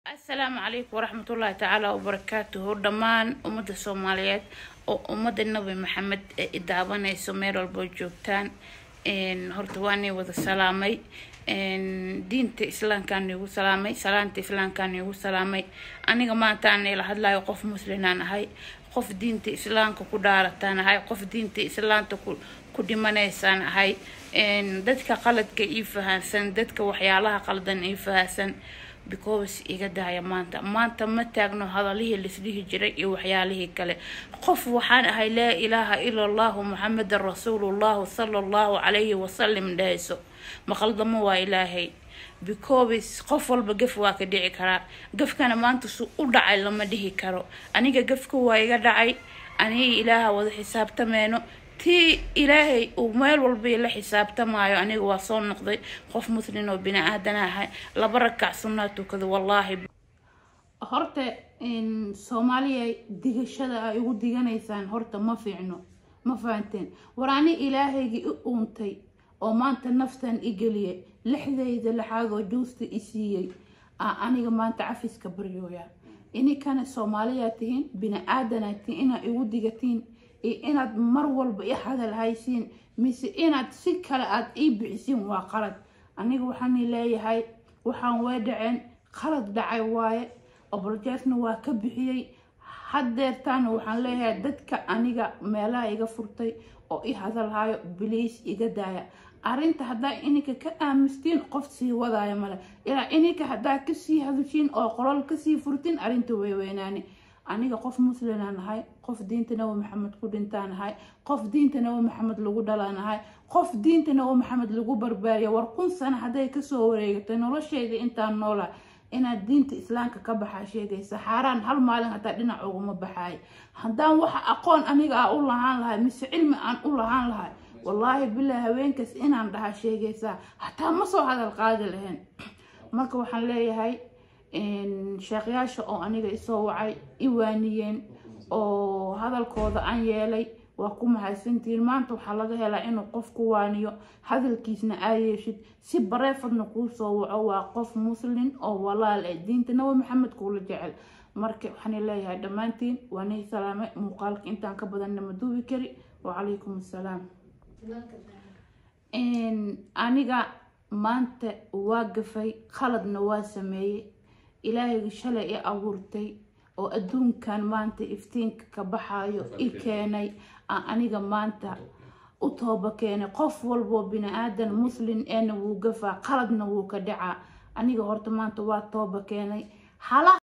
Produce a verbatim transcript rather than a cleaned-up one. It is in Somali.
السلام عليكم ورحمة الله تعالى وبركاته. دمان أمد الصوماليات أو أمد النبي محمد إدعوانا يسمير البوجوبتان إن هرتواني وذا سلامي إن دين إسلام كان يقول سلامي سلامة إسلام كان يقول سلامي أنا كمان تاني لحد لا يقف مسلمين هاي قف دين إسلام كقدارة تانا هاي قف دين إسلام تقول كل ما نيسان هاي إن دتك قلد كيفها سن دتك وحيالها قلدن إيفها سن because iga daaya maanta maanta ma taagno hadalihii la isdhihi jiray iyo waxyaalihii kale qof waxaan ahay laa ilaaha illa allah muhammadar rasuulullah sallallahu alayhi wa sallam dhayso ma qaldamo waa ilaahay because qof walba gaf waa ka dhici karaa gafkana maanta suu u dhacay lama dhihi karo aniga gafka waa iga dhacay aniga ilaaha wada xisaabtameeno تي إلهي ومال والبي اللي حسابته معي أنا واصل نقضي خوف مثلين وبناء هدنا هاي لبركع سنته كذا والله هرت إن سوماليا ديج الشدة يقول ديجنا إنسان هرت ما في عنه ما فهمتين وراني إلهي أنتي وما أنت نفسا إجليه لحظة إذا لحاجة جوست إسيء أنا كمان تعفيس كبريويا إني كان سوماليا تين بناء هدنا تين أنا يقول ديجتين inaad mar walba i hadal haysiin mise inaad si kale aad ii bixisiin waa qalad aniga waxaan leeyahay waxaan way dhaceen qalad dhacay waaye oboljeesna waa ka bixiyay hadeertaan waxaan leeyahay dadka aniga meelaha iga furtay oo i hadal hayo please iga daaya arinta hadaa ininka ka aamustiin qof sii wadaaya male ilaa ininka hadaa ka sii hadashiin oo qolal ka sii furtin arinta way weynaani aniga qof muslim aan ahay qof diinta nabi maxamed ku dhintaan ahay qof diinta nabi maxamed lagu dhalaan ahay qof diinta nabi maxamed lagu barbaariyo war kun sano haday ka soo wareegtay noloshayda intaan noolaa inaad diinta islaamka ka baxay sheegaysa xaraan hal maalin hata dhinac ugu ma baxay hadaan waxa aqoon aniga aan u lahaan lahay mise cilmi aan u lahaan lahay wallahi billahi haweenkaas inaan dhaha sheegaysa hataa ma soo hadal qaadi lahayn marka waxaan leeyahay إن شقياش أو أنا جاي سوى عي إيوانيين أو هذا الكوض عن يالي وأقوم هاي سنتين ما أنتو حلقة هلا إنه قف كوانيو هذا الكيس نعايشت سبريف النقوص سوى أو قف مسلم أو والله الدين تنوي محمد كل جعل مركب حني الله هذا مانتين وأنا سلامة مقالك أنت عنك بدنا مدوي كري وعليكم السلام إن أنا جا ما أنت واقفي خلد نواسمي إلهي شلي أورتي أو أدون كان مانتي إفتينك كبحايو إيكاني أنيقا مانتا أطوبة كاني قف والبو بنا آدن مسلم أنا وقفا قلدنا وكدعا أنيقا هورت مانتا واتوبة كاني حالا